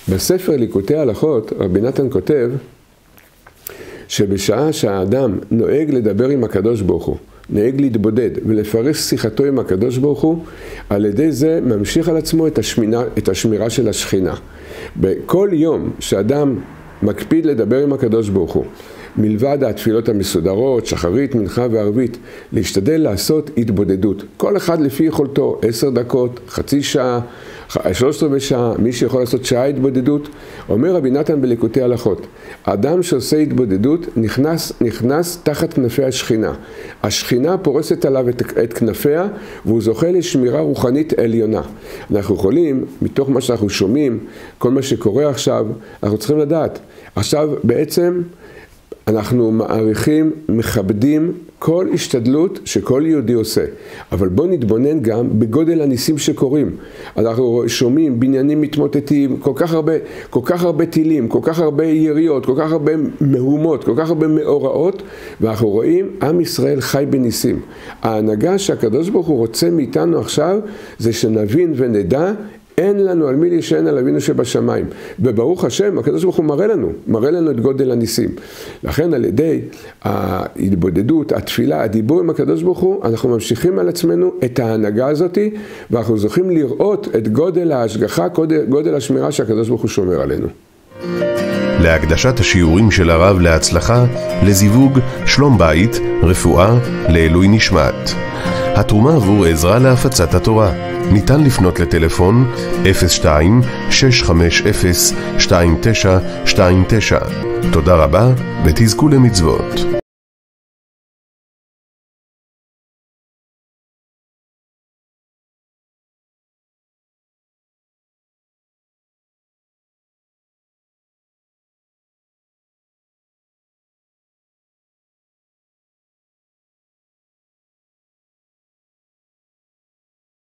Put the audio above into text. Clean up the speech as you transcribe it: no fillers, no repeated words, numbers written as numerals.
בספר ליקוטי הלכות, רבי נתן כותב, שבשעה שהאדם נוהג לדבר עם הקדוש ברוך הוא, נוהג להתבודד ולפרש שיחתו עם הקדוש ברוך הוא, על ידי זה ממשיך על עצמו את השמירה של השכינה. בכל יום שאדם מקפיד לדבר עם הקדוש ברוך הוא, מלבד התפילות המסודרות, שחרית, מנחה וערבית, להשתדל לעשות התבודדות. כל אחד לפי יכולתו, 10 דקות, חצי שעה, 3/4 שעה, מי שיכול לעשות שעה התבודדות. אומר רבי נתן בליקוטי הלכות, האדם שעושה התבודדות נכנס תחת כנפי השכינה. השכינה פורסת עליו את כנפיה, והוא זוכה לשמירה רוחנית עליונה. אנחנו יכולים, מתוך מה שאנחנו שומעים, כל מה שקורה עכשיו, אנחנו צריכים לדעת. עכשיו בעצם אנחנו מעריכים, מכבדים כל השתדלות שכל יהודי עושה. אבל בוא נתבונן גם בגודל הניסים שקורים. אנחנו שומעים בניינים מתמוטטים, כל כך הרבה טילים, כל כך הרבה יריות, כל כך הרבה מהומות, כל כך הרבה מאורעות, ואנחנו רואים עם ישראל חי בניסים. ההנהגה שהקדוש ברוך הוא רוצה מאיתנו עכשיו, זה שנבין ונדע, אין לנו על מי להישען על אבינו שבשמיים. וברוך השם, הקדוש ברוך הוא מראה לנו את גודל הניסים. לכן על ידי ההתבודדות, התפילה, הדיבור עם הקדוש ברוך הוא, אנחנו ממשיכים על עצמנו את ההנהגה הזאת, ואנחנו זוכים לראות את גודל ההשגחה, גודל השמירה שהקדוש ברוך הוא שומר עלינו. להקדשת השיעורים של הרב להצלחה, לזיווג, שלום בית, רפואה, לעילוי נשמת. התרומה עבור עזרה להפצת התורה. ניתן לפנות לטלפון 02-650-2929. תודה רבה ותזכו למצוות.